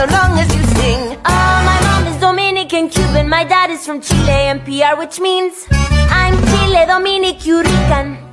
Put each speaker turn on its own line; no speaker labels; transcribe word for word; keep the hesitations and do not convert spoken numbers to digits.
so long as you sing.
Oh, my mom is Dominican, Cuban, my dad is from Chile and P R, which means I'm Chile, Dominic, Rican.